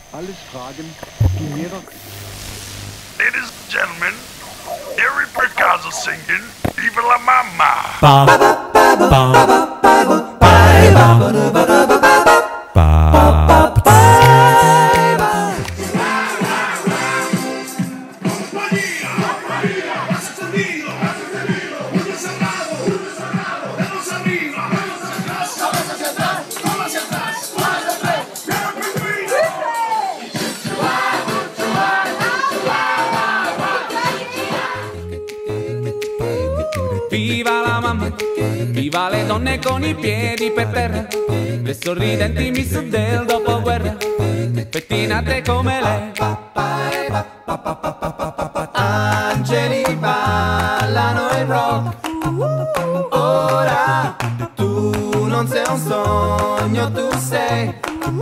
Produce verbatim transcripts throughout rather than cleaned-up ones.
alles fragen, die mir doch... Ladies and gentlemen, Eric Picasso singing Viva la Mamma! Ba ba ba ba ba Viva la mamma, viva le donne con i piedi per terra, le sorridenti miss del dopoguerra, pettinate come lei. Angeli ballano il rock, ora tu non sei un sogno, tu sei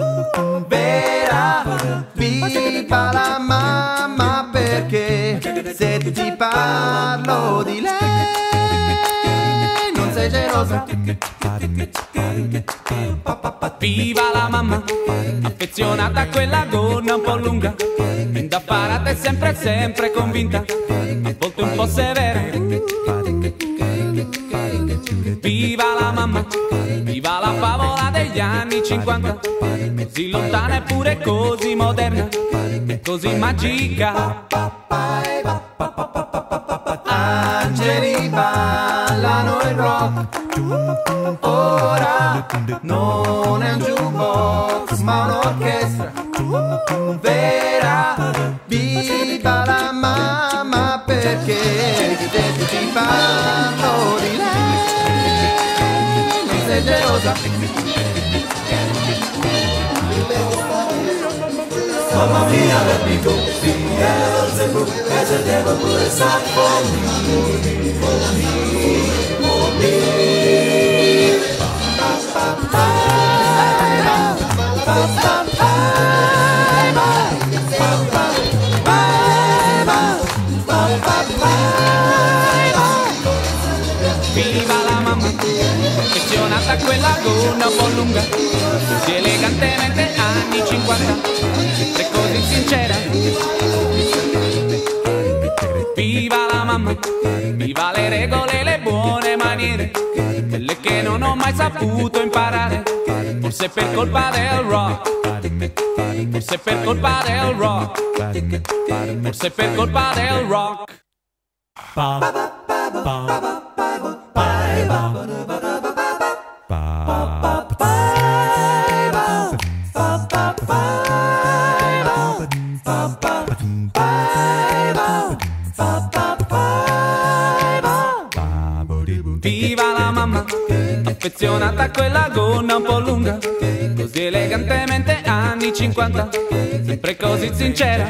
vera. Viva la mamma, perché se ti parlo di lei sei gelosa. Viva la mamma, affezionata a quella gonna un po' lunga, indaffarata e sempre sempre convinta, a volte un po' severa. Viva la mamma, viva la favola degli anni cinquanta, così lontana eppure così moderna, così magica. Angeli ballano il rock, ora non è un jukebox ma un'orchestra vera. Viva la mamma, perché se ti parlo di lei non sei gelosa. Mamma mia, let me go. Beelzebub has a devil put aside for me, for me, for me. Ba ba ba ba ba ba Viva la mamma, affezionata a quella gonna un po' lunga, così elegantemente anni cinquanta, sempre così sincera. Viva la mamma, viva le regole e le buone maniere, quelle che non ho mai saputo imparare, forse per colpa del rock, forse per colpa del rock, forse per colpa del rock. ba ba ba ba Viva la mamma, affezionata a quella gonna un po' lunga, così elegantemente anni cinquanta, sempre così sincera.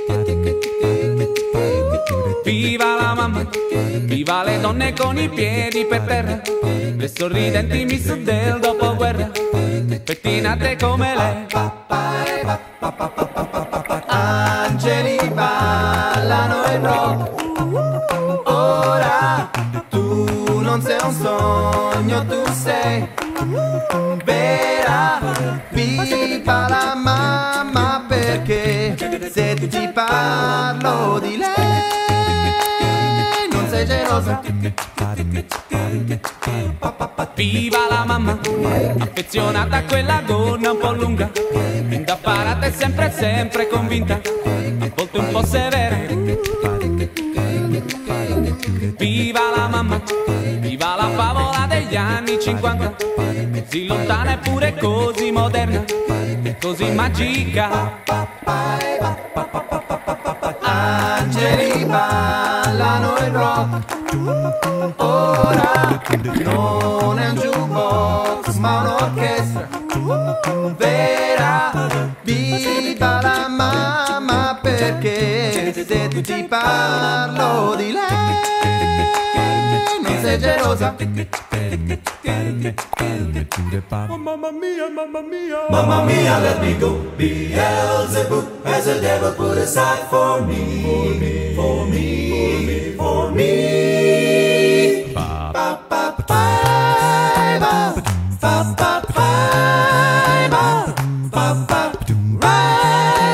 Viva la mamma, viva le donne con i piedi per terra, le sorridenti miss del dopoguerra, pettinate come lei. Angeli ballano il rock, ora tu non sei un sogno, tu sei vera. Viva la mamma, perché se ti parlo di lei non sei gelosa. Viva la mamma, affezionata a quella gonna un po' lunga, indaffarata e sempre sempre convinta, a volte un po' severa. Viva la mamma, viva la favola degli anni cinquanta, così lontana eppure così moderna, così magica. Angeli ballano il rock, ora non è un jukebox ma un'orchestra vera. Viva la mamma, perché se ti parlo di lei non sei gelosa. Oh, mamma mia, mamma mia. Mamma mia, let me go. Beelzebub has a devil put aside for me, for me, for me. Ba Ba ba ba ba ba ba ba ba ba ba ba.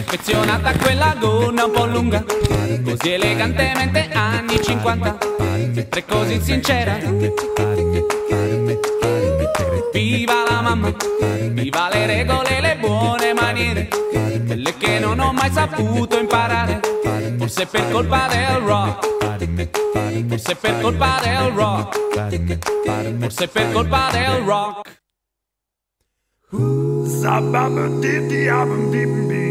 affezionata a quella gonna un po' lunga, così elegantemente anni cinquanta, sempre così sincera. Viva la mamma, viva le regole e le buone maniere, quelle che non ho mai saputo imparare, forse per colpa del rock, forse per colpa del rock, forse per colpa del rock. Zababa didi abum bim bim.